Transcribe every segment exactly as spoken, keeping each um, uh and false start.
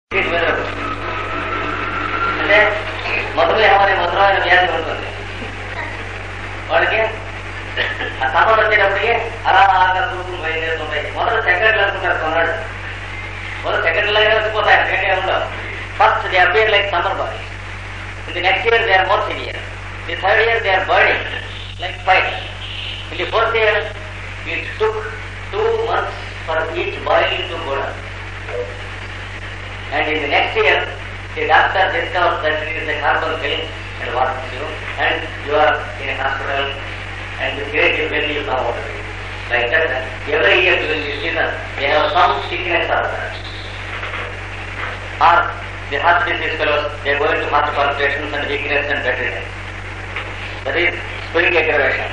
అంటే మొదలు ఏమని మధురమైన వ్యాధి ఉంటుంది వాడికి ఆ సమ్మర్ వచ్చేటప్పటికి అలా ఆగా చూపులు బయలుదేరుతుంటాయి. మొదలు సెకండ్లు అనుకుంటారు కొన్నాడు, మొదలు సెకండ్లాగా వచ్చిపోతాయి, సెకండ్ ఉండవు. First they appear like summer boil, in the next year they are more severe, the third year they are burning like fire, in the fourth year it took two months for each boil to go down. And in the next year, the doctor discovers that it is a carbon film and warns you, and you are in a hospital, and the great is when you come out of it. Like that, every year during this season, they have some sickness or that. Or the heart disease fellows, they are going to heart palpitations and weakness and bedridden. That is spring aggravation.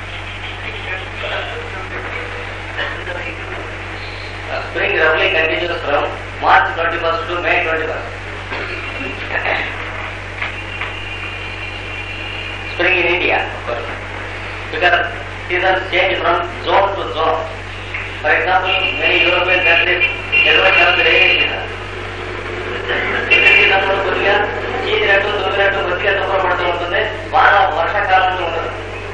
Uh, spring roughly continues from March twenty-first to May twenty-first. Spring in India, of course, because seasons change from zone to zone. For example, many European countries, they don't have the rainy season. season లో కొద్దిగా చీదినట్టు దొరికినట్టు కొద్దిగా దుఃఖపడుతూ ఉంటుంది, వాన వర్షాకాలంలో ఉండదు.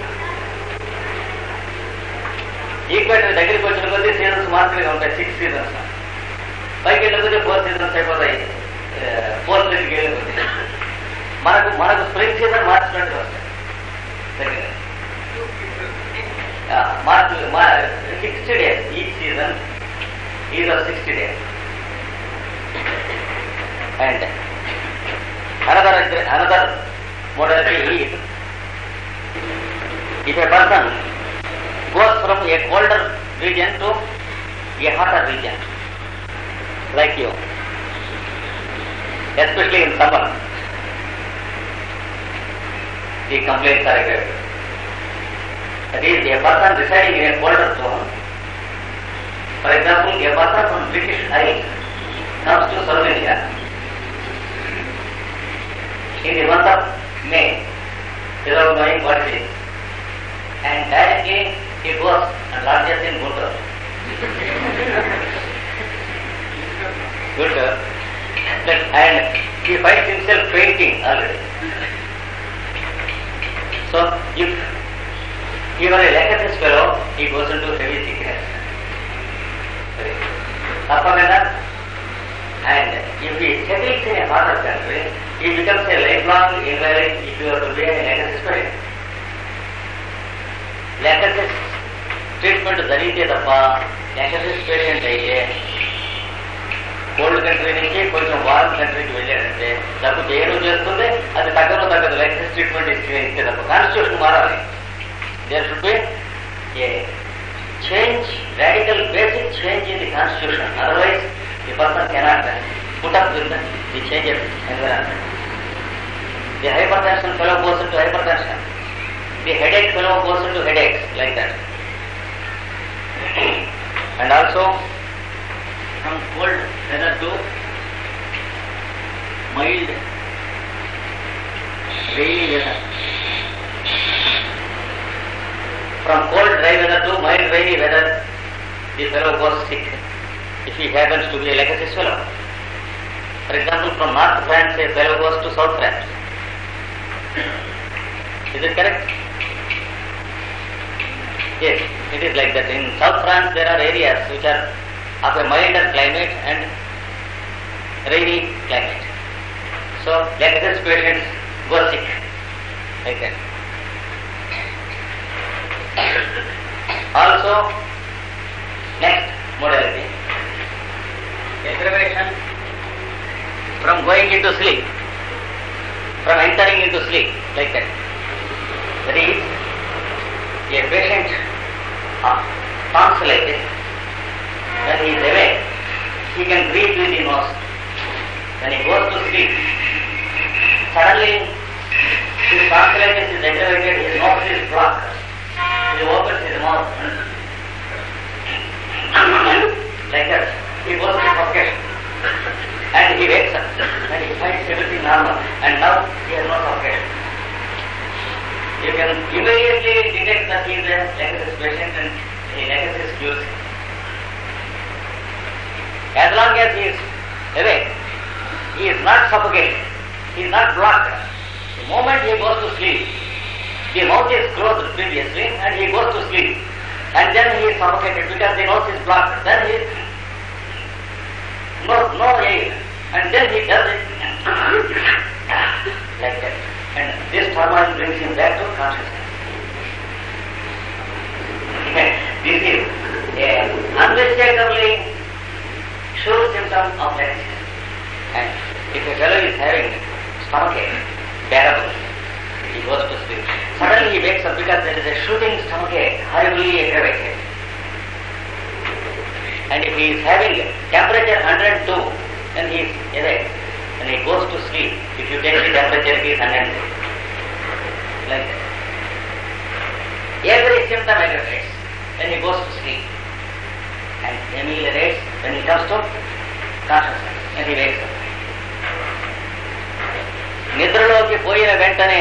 Equator దగ్గరికి వచ్చిన కొద్దీ సీజన్స్ మార్పులుగా ఉంటాయి, సిక్స్ సీజన్స్. పైకి వెళ్ళే కొద్దీ ఫోర్ సీజన్స్ అయిపోతాయి, ఫోర్ దగ్గరికి వెళ్ళే కొద్దీ. మనకు మనకు స్ప్రింగ్ సీజన్ మార్చి ట్వంటీ వస్తాయి దగ్గర. March sixty days each season is of sixty days. And another another modality is if a person goes from a colder region to a hotter region, like you, especially in summer, the complaints are great. That is, a person residing in a colder zone, for example, a person from British Isles comes to Slovenia in the month of May, without knowing what it is, and directly he goes and lodges in Guntur. Guntur, and he finds himself fainting already. So, if he were a lecturer's fellow, he goes into heavy sickness. Apagana, and if he settles in a hotter country, he becomes a lifelong invalid if you are to be a lecturer's fellow. lecturer's treatment జరిగితే తప్ప lecturer's patient అయితే cold country నుంచి కొంచెం warm కంట్రీకి వెళ్ళాడంటే డబ్బు చేయడం చేస్తుంది, అది తగ్గను తగ్గదు. lecturer's ట్రీట్మెంట్ ఇస్తే తప్ప కాన్స్టిట్యూషన్ మారాలి. There should be a change, radical basic change in the constitution, otherwise the person cannot put up with the change of environment. The hypertension fellow goes into hypertension. The headache fellow goes into headaches, like that. And also, from cold weather to mild rainy weather. From cold dry weather to mild rainy weather, the fellow goes sick, if he happens to be a lecturer's fellow. For example, from North France, a fellow goes to South France. Is it correct? Yes, it is like that. In South France, there are areas which are of a milder climate and rainy climate. So, lecturer's patients go sick, like that. Also, next modality, aggravation from going into sleep, from entering into sleep, like that. That is, a patient of tonsillitis, when he is awake, he can breathe with the nose. When he goes to sleep, suddenly his tonsillitis is aggravated, his nose is blocked. He opens his mouth, like that. He goes to suffocation. And he wakes up and he finds everything normal, and now he has no suffocation. You can immediately detect that he is a lecturer's patient and a lecturer's cures. As long as he is awake, is not suffocated. He is not blocked. The moment he goes to sleep, the mouth is closed previously and he goes to sleep. And then he is suffocated because the nose is blocked. Then he no, no air. And then he does it like that. And this turmoil brings him back to consciousness. This is an unmistakably sure symptom of laxity. And if a fellow is having stomachache, bearable, he goes to sleep. Suddenly he wakes up because there is a shooting stomachache, horribly aggravated. And if he is having temperature one hundred two, then he is awake. When he goes to sleep, if you take the temperature, it is one hundred two. Like that. Every symptom aggravates when he goes to sleep. And ameliorates when he comes to consciousness and he wakes up. నిద్రలోకి పోయిన వెంటనే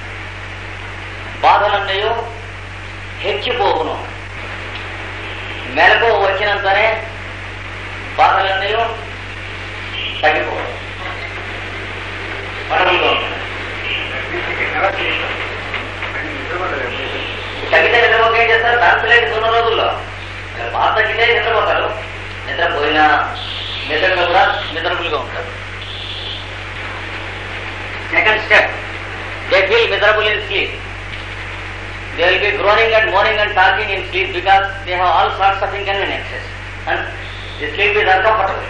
బాధలన్నయో హెచ్చిపోవును. మెలకు వచ్చినంతనే బాధలన్నయో తగ్గిపోవు. మనలో తగ్గితే నిద్రపోక ఏం చేస్తారు? Translate ఉన్న రోజుల్లో బాధ తగ్గితే నిద్రపోతారు. నిద్రపోయిన నిద్రలో కూడా మిజరబుల్గా ఉంటారు. Second step, they feel miserable in sleep. They will be groaning and moaning and talking in sleep because they have all sorts of inconveniences. And the sleep is uncomfortable.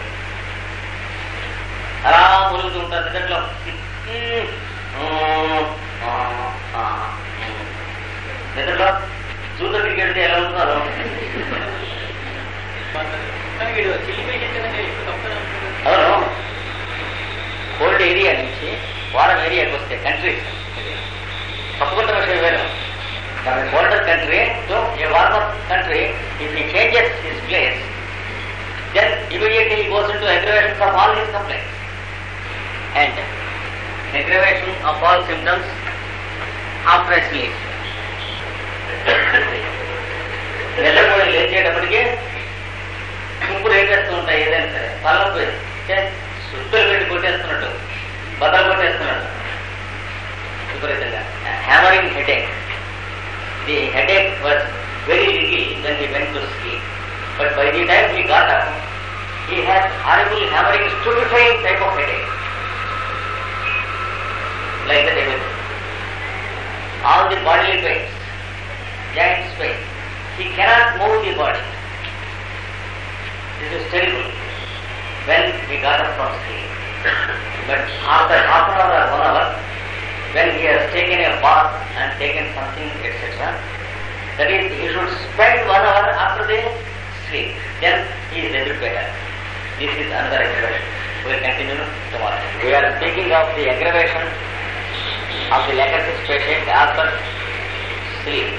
అలా మురుగుతూ ఉంటారు నిద్రలో. నిద్రలో చూడడానికి వెళ్తే ఎలా ఉంటున్నారు? అవును, కోల్డ్ ఏరియా నుంచి వారం ఏరియాకి వస్తే కంట్రీస్ తప్పకుండా విషయం వేరు. Colder country to a warmer country, if he changes his place, then immediately he goes into aggravation of all his complaints and aggravation of all symptoms after a sleep. నిద్రపోయి లేచేటప్పటికి తుంపులు ఏం చేస్తూ ఉంటాయి? ఏదైనా సరే తలనొప్పి సుట్టులు పెట్టి కొట్టేస్తున్నట్టు, బద్దలు కొట్టేస్తున్నాడు విపరీతంగా. Hammering headache. The headache was very little when he went to sleep, but by the time he got up, he had horrible hammering, stupefying type of headache, like that everything. All the bodily pains, joints pain, he cannot move the body. This is terrible when he got up from sleep. But after half an hour or one hour, when he has taken a bath and taken something, et cetera, that is, he should spend one hour after the sleep. Then he is a bit better. This is another aggravation. We will continue tomorrow. We are speaking of the aggravation of the laxative patient after sleep.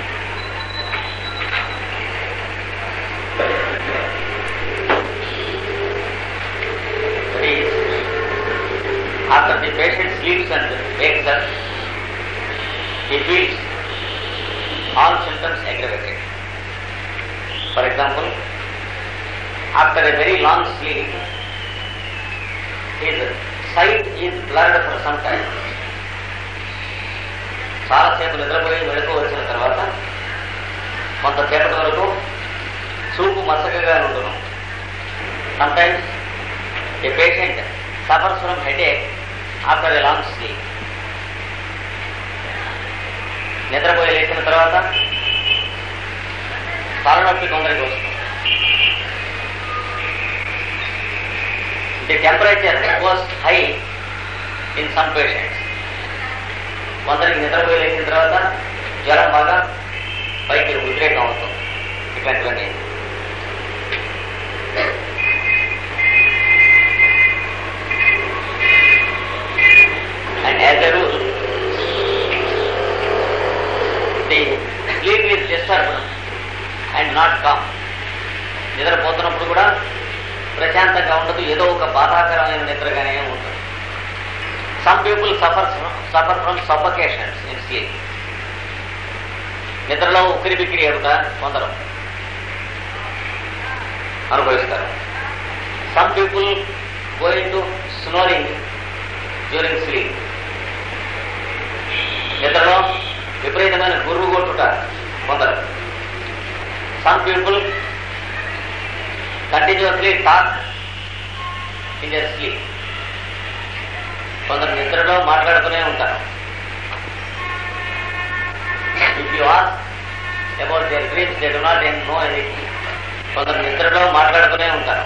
That is, after the patient sleeps and wakes up, he feels all symptoms aggravated. For example, after a very long sleep, his sight is blurred for some time. చాలాసేపు నిద్రపోయి మెలకు వచ్చిన తర్వాత కొంతసేపటి వరకు చూపు మసకగా ఉండును. Sometimes a patient suffers from headache after a long sleep. నిద్రపోయి లేచిన తర్వాత తలనొప్పి తొందరగా వస్తుంది. The temperature was high in some patients. కొందరికి నిద్రపోయి లేచిన తర్వాత జ్వరం బాగా పైకి ఉద్రేకం అవుతుంది. ఇట్లాంటివన్నీ and as a rule the sleep is disturbed and not calm. నిద్రపోతున్నప్పుడు కూడా ప్రశాంతంగా ఉండదు, ఏదో ఒక బాధాకరమైన నిద్రగానే ఉంటుంది. Some people suffer suffer from suffocations in sleep. నిద్రలో ఉక్కిరి బిక్కిరి ఎదుట కొందరు అనుభవిస్తారు. Some people go into snoring during sleep. నిద్రలో విపరీతమైన గురువు కొట్టుట కొందరు. Some people continuously talk in their sleep. కొందరు నిద్రలో మాట్లాడుతూనే ఉంటారు. If you ask about their dreams they do not know anything. కొందరు నిద్రలో మాట్లాడుతూనే ఉంటారు.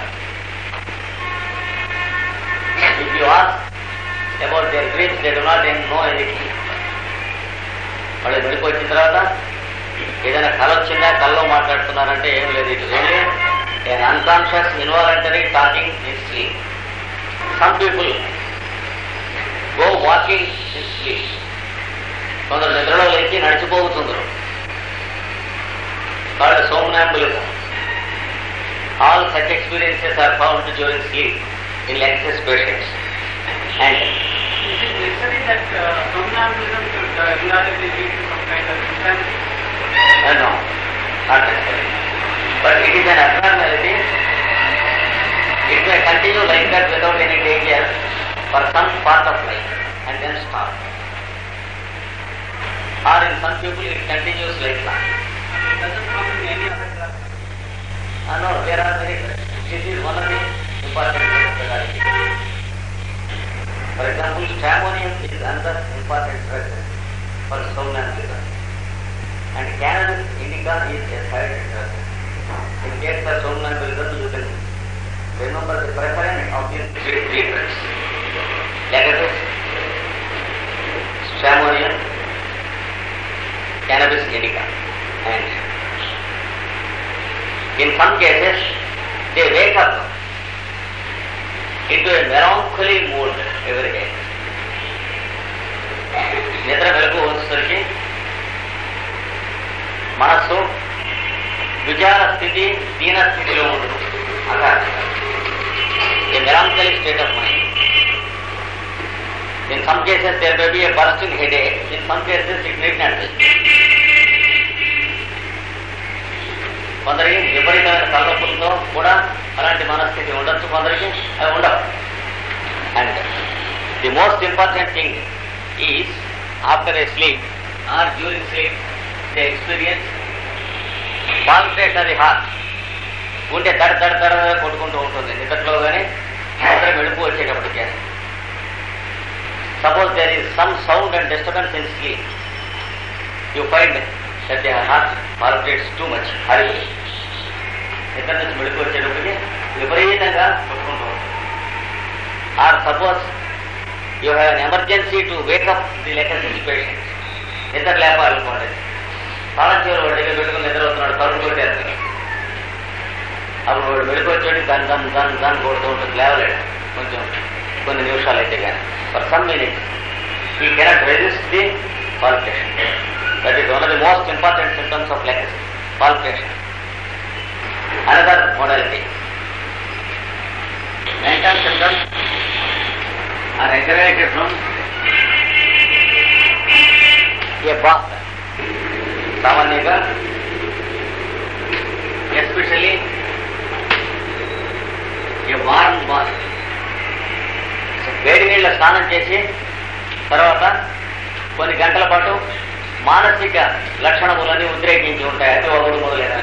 If you ask about their dreams they do not know anything. వాళ్ళు వెళ్ళిపోయి వచ్చిన తర్వాత ఏదైనా కళ వచ్చిందా, కళ్ళలో మాట్లాడుతున్నారంటే ఏం లేదు. It is only an unconscious involuntary talking in sleep. Some people go walking in sleep. కొందరు నిద్రలో లేచి నడిచిపోతుందరు. called somnambulism. All such experiences are found during sleep in Lexus patients. And is it necessary that uh, somnambulism should uh, regularly lead to some kind of insanity? Uh, no, not necessary. But it is an abnormality. It may continue like that without any danger for some part of life and then stop. Or in some people it continues like that. It doesn't come in any other class. Uh, no, there are many. This is one of the important drugs that are used. For example, stramonium is another important drug for somnambulism. And cannabis indica is a side drug. In case of somnambulism, you can remember the preference of these three drugs: cannabis, stramonium, cannabis indica. And in some cases, they wake up into a melancholy mood every day. నిద్ర వెలుగు వచ్చేసరికి మనస్సు విచార స్థితి, దీన స్థితిలో ఉంటుంది. అలా a melancholy state of mind. In some cases there may be a bursting headache. In some cases it need not be. కొందరికి విపరీతమైన తలనొప్పులతో కూడా అలాంటి మనస్థితి ఉండొచ్చు, కొందరికి అవి ఉండవు. And the most important thing is after a sleep or during sleep they experience palpitation అది heart. ఉంటే తడ తడ తడ కొట్టుకుంటూ ఉంటుంది నిద్రలో కానీ నిద్ర మెడుపు వచ్చేటప్పటికి. కానీ suppose there is some sound and disturbance in sleep, you find that the heart palpitates too much, hurriedly. నిద్ర నుంచి మెడుపు వచ్చేటప్పటికి విపరీతంగా కొట్టుకుంటూ ఉంటుంది. Or suppose you have an emergency to wake up the latest patient. నిద్ర లేపాలనుకోండి, కాలం చివరి వాడి దగ్గర పెట్టుకుని నిద్ర అవుతున్నాడు, తరుణ్ కొట్టేస్తాడు. అప్పుడు వాడు మెడుపు వచ్చేటి దన్ దన్ దన్ దన్ కొడుతూ ఉంటుంది, లేవలేడు కొంచెం కొన్ని నిమిషాలు అయితే కానీ. For some minutes he cannot resist the palpitation. That is one of the most important symptoms of leprosy, palpitation. Another modality. Mental symptoms are aggravated from a bath. సామాన్యంగా ఎస్పెషల్లీ ఏ వార్మ్ బాత్, వేడి నీళ్ళ స్నానం చేసి తర్వాత కొన్ని గంటల పాటు మానసిక లక్షణములని ఉద్రేకించి ఉంటాయి. అది ఒకడు మొదలైన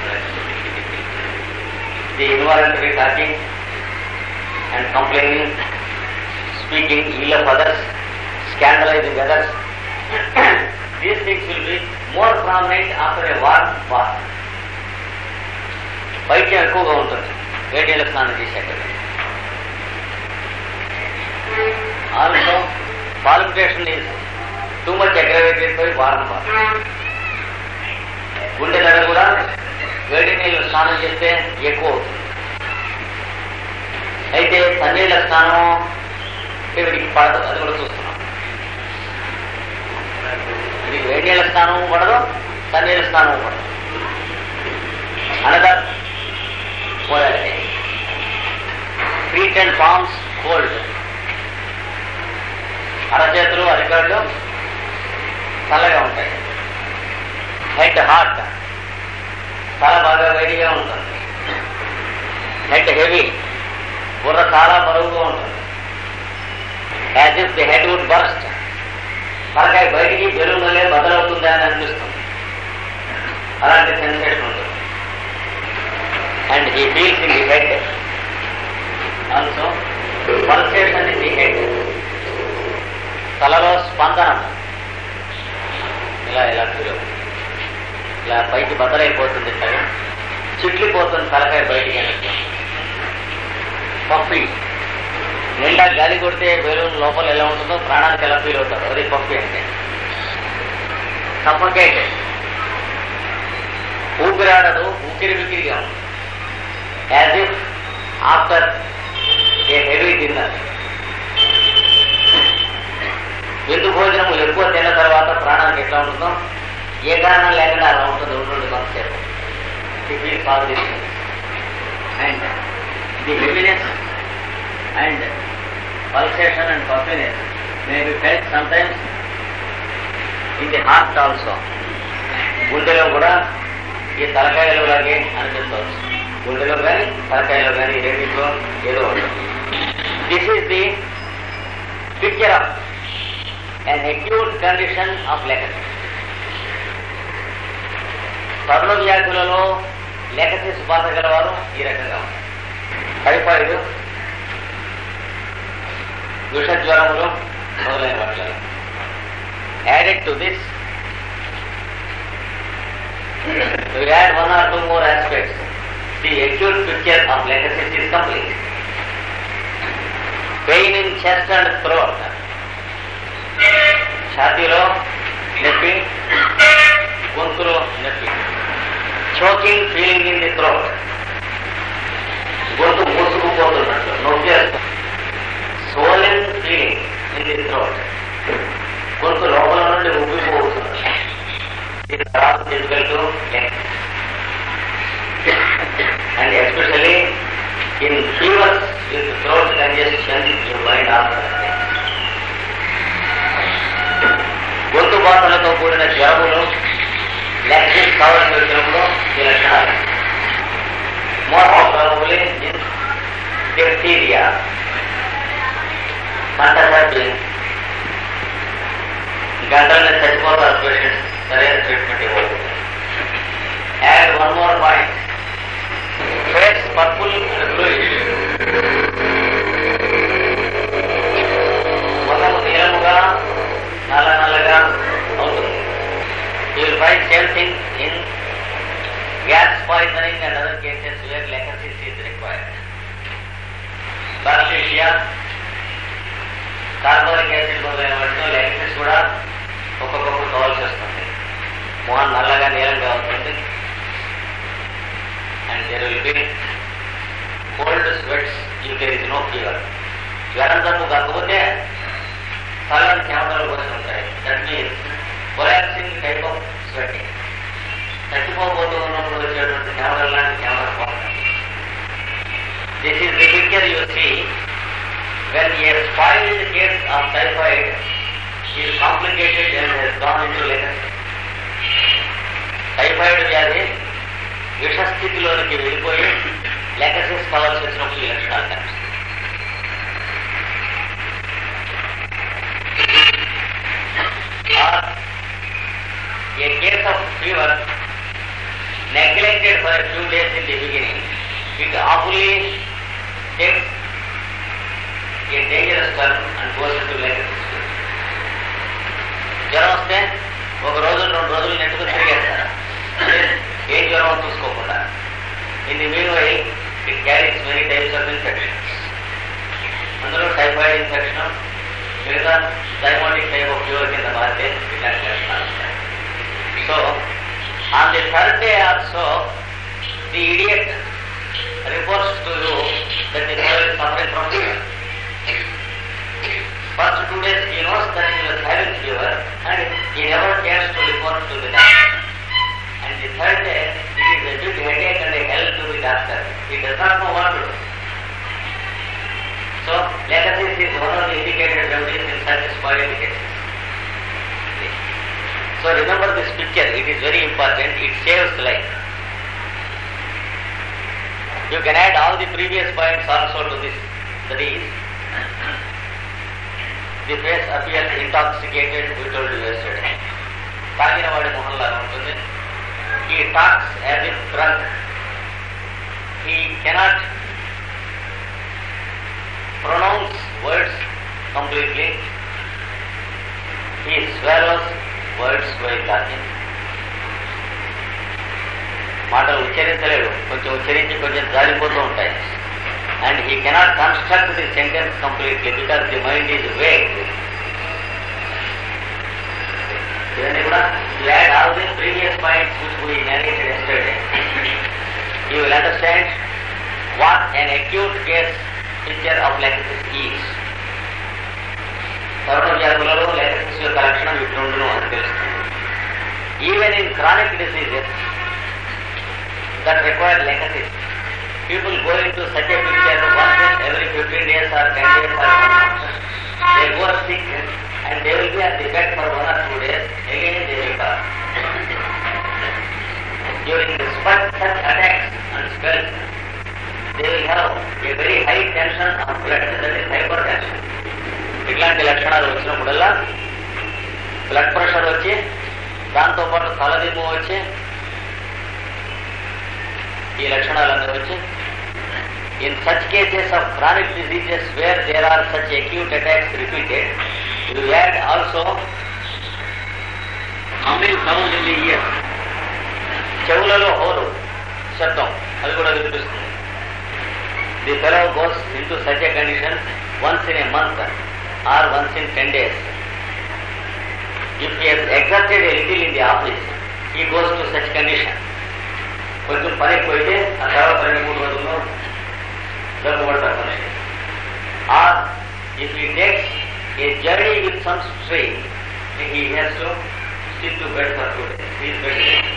the involuntary talking and complaining, speaking ill of others, scandalising others. These things will be more prominent after a warm bath. పైత్యం ఎక్కువగా ఉంటుంది వేడి నీళ్ళ స్నానం చేశాక. Also palpitation is too much aggravated by warm bath. గుండె దగ్గర కూడా వేడి నీళ్ళు స్నానం చేస్తే ఎక్కువ అవుతుంది. అయితే సన్నీళ్ళ స్నానం వీడికి పడదు, అది కూడా చూస్తున్నాం. ఇది వేడి నీళ్ళ స్నానం పడదు, సన్నీళ్ళ స్నానం పడదు. Another modality, feet and palms cold. అరచేతులు అరికాళ్ళు చల్లగా ఉంటాయి. హెడ్ హాట్, చాలా బాగా వేడిగా ఉంటుంది. హెడ్ హెవీ, బుర్ర చాలా బరువుగా ఉంటుంది. As as if the head would burst. తలకాయ బయటికి బెలూన్ వల్లే బదలవుతుందా అని అనిపిస్తుంది. అలాంటి సెన్సేషన్ ఉంటుంది. And he feels in the head also pulsation in the head. తలలో స్పందనం ఇలా ఇలా ఫీల్ అవుతుంది. ఇలా పైకి బదలైపోతుంది. సరే చిట్లిపోతుంది తలకాయ బయటికి అనిపిస్తుంది. పఫీ, నిండా గాలి కొడితే బెలూన్ లోపల ఎలా ఉంటుందో ప్రాణానికి ఎలా ఫీల్ అవుతారు. అది పఫీ అంటే. సఫోకేటెడ్, ఊపిరాడదు, ఊపిరి వికిరిగా ఉంది. As if after a heavy dinner. విందు భోజనము ఎక్కువ తిన్న తర్వాత ప్రాణానికి ఎట్లా ఉంటుందో ఏ కారణం లేకుండా అలా ఉంటుంది. ఉంటుంది కొంతసేపు. The feel positive and the heaviness and pulsation and puffiness may be felt sometimes in the heart also. గుండెలో కూడా ఈ తలకాయలో లాగే అనిపిస్తుంది. గుండెలో కానీ తలకాయలో కానీ రెండింటిలో ఏదో ఉంటుంది. This is the picture of an acute condition of leprosy. పర్ణ వ్యాధులలో లెకసిస్ బాధ గలవారు ఈ రకంగా ఉంటారు. టైఫాయిడ్, విష జ్వరములు మొదలైన వాటిలో. Added to this we add one or two more aspects. The acute picture of leprosy is complete. Pain in chest and throat. ఛాతీలో నొప్పి, గొంతులో నొప్పి. Choking feeling in the throat, గొంతు మూసుకుపోతున్నట్టు నొప్పి వస్తుంది. Swollen feeling in the throat, గొంతు లోపల నుండి ఉబ్బిపోతున్నట్టు. ఇది తర్వాత తీసుకెళ్తూ and especially in fevers with throat congestion you mind after. గొంతు బాధలతో కూడిన జ్వరములు లెక్సిస్ కావాల్సి వచ్చినప్పుడు ఈ లక్షణాలు. మోస్ట్ ప్రాబబ్లీ ఇన్ డిప్థీరియా, కంఠసర్ది, గంటలనే చచ్చిపోతారు పేషెంట్స్. సరైన ట్రీట్మెంట్ ఇవ్వదు. Add one more point. Face purple fluid, మొదలు నీలముగా నల్ల నల్లగా అవుతుంది. You will find same thing in gas poisoning and other cases where Lachesis is required. Bacteria, carbonic acid మొదలైన వాటిలో లెకసిస్ కూడా ఒక్కొక్కప్పుడు కావాల్సి వస్తుంది. మోహన్ నల్లగా నీలంగా అవుతుంది. And there will be cold sweats if there is no fever. జ్వరం తప్పు కాకపోతే చల్లని చెమటలు పోసి ఉంటాయి. That means collapsing type of sweating. చచ్చిపోబోతూ ఉన్నప్పుడు వచ్చేటువంటి చెమటలు లాంటి చెమటలు పోతాయి. This is the picture you see when a spoiled case of typhoid is complicated and he's gone into Lachesis. Typhoid వ్యాధి విషస్థితిలోనికి వెళ్ళిపోయి లెకసిస్ కావాల్సి వచ్చినప్పుడు ఈ లక్షణాలు కనిపిస్తాయి. A case of fever neglected for a few days in the beginning, it awfully takes a dangerous turn and goes into leprosy. జ్వరం వస్తే ఒక రోజు రెండు రోజులు నెట్టుకుని తిరిగేస్తారు. ఏ జ్వరం చూసుకోకుండా. In the mean while it carries many types of infections. అందులో టైఫాయిడ్ ఇన్ఫెక్షన్, మిగతా డైమోటిక్ టైప్ ఆఫ్ ఫీవర్ కింద మారితే ఇట్లాంటి లక్షణాలు ఉంటాయి. So on the third day also the idiot reports to you that the boy is suffering from fever. First two days he knows that he was having fever and he never cares to report to the doctor. And the third day it is a big headache and a hell to the doctor. He does not know what to do. So leprosy is one of the indicated remedies in such spoiled cases. So remember this picture, it is very important, it saves life. You can add all the previous points also to this. That is, the face appears intoxicated, we told you yesterday. తాగిన వాడి మొహంలాగా ఉంటుంది. He talks as if drunk. He cannot pronounce words completely. He swallows words while talking. మాటలు ఉచ్చరించలేడు, కొంచెం ఉచ్చరించి కొంచెం జారిపోతూ ఉంటాయి. And he cannot construct the sentence completely because the mind is vague. ఇవన్నీ కూడా you add all the previous points which we narrated yesterday. You will understand what an acute case picture of lechesis is. సర్వ వ్యాధులలో lechesis యొక్క లక్షణం ఇట్లుండును అని తెలుస్తుంది. Even in chronic diseases that require lechesis, people go into such a picture once every fifteen days or ten days or one month. They go sick and they will be at the bed for one or two days. Again they will come. During the such attacks and spells, they will have a very high tension of blood, that is hypertension. ఇట్లాంటి లక్షణాలు వచ్చినప్పుడల్లా blood pressure వచ్చి దాంతోపాటు తలదిమ్ము వచ్చి ఈ లక్షణాలన్నీ వచ్చి in such cases of chronic diseases where there are such acute attacks repeated, you add also humming sound in the ear. చెవులలో హోరు శబ్దం అది కూడా వినిపిస్తుంది. The fellow goes into such a condition once in a month or once in ten days. If he has exerted a little in the office, he goes to such condition. కొంచెం పనికి పోయితే ఆ తర్వాత రెండు మూడు రోజుల్లో జబ్బు పడతారు మనిషి. Or if he takes a journey with some strain, he has to sit to bed for two days. He is bedridden.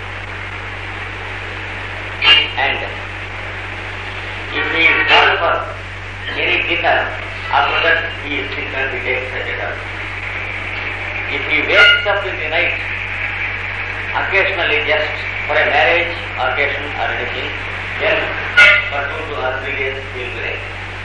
And if he is called for any dinner, after that he is sick and he takes such a drug. If he wakes up in the night, occasionally just for a marriage occasion or anything, then for two to or three days he will be right.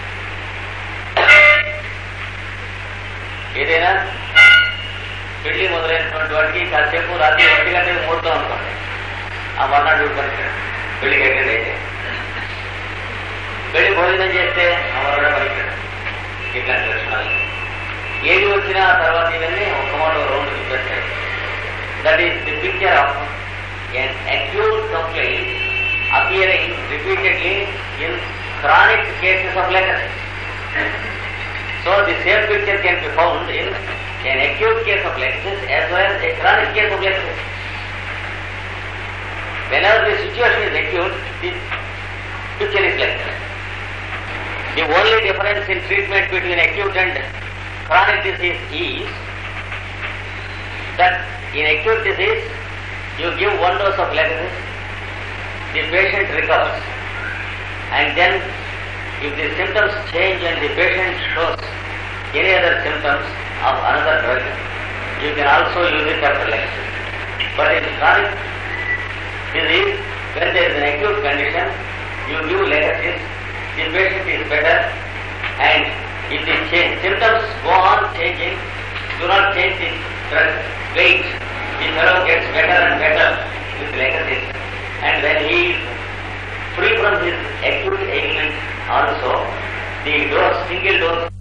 ఏదైనా పెళ్లి మొదలైనటువంటి వాటికి కాసేపు రాత్రి ఒంటి గంటకి ముహూర్తం అనుకోండి, ఆ మర్నాడు పనికిరాడు పెళ్లికి అటెండ్ అయితే. పెళ్లి భోజనం చేస్తే ఆ మర్నాడు పనికిరాడు. ఇట్లాంటి లక్షణాలు ఏది వచ్చినా ఆ తర్వాత ఇవన్నీ ఒక మాట రౌండ్ చూపెట్టాయి. That is the picture of an acute complaint appearing repeatedly in chronic cases of lechesis. So the same picture can be found in an acute case of lechesis as well as a chronic case of lechesis. Whenever the situation is acute, the picture is like that. The only difference in treatment between acute and chronic disease is that in acute disease, you give one dose of lechesis, the patient recovers, and then if the symptoms change and the patient shows any other symptoms of another drug, you can also use it after lechesis. But in chronic disease, when there is an acute condition, you give lechesis, the patient is better, and if the change, symptoms go on changing, do not change the drug weight. The fellow gets better and better with lechesis, and when he is free from his acute ailment also, the dose, single dose